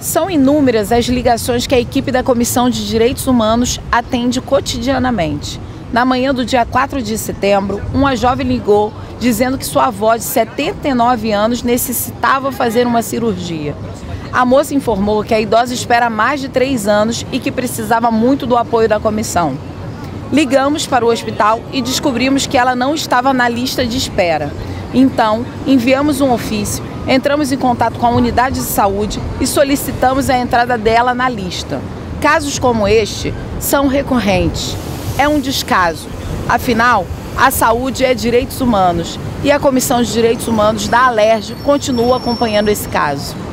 São inúmeras as ligações que a equipe da Comissão de Direitos Humanos atende cotidianamente. Na manhã do dia 4 de setembro, uma jovem ligou dizendo que sua avó de 79 anos necessitava fazer uma cirurgia. A moça informou que a idosa espera mais de 3 anos e que precisava muito do apoio da comissão. Ligamos para o hospital e descobrimos que ela não estava na lista de espera. Então, enviamos um ofício, entramos em contato com a unidade de saúde e solicitamos a entrada dela na lista. Casos como este são recorrentes. É um descaso. Afinal, a saúde é direitos humanos e a Comissão de Direitos Humanos da Alerj continua acompanhando esse caso.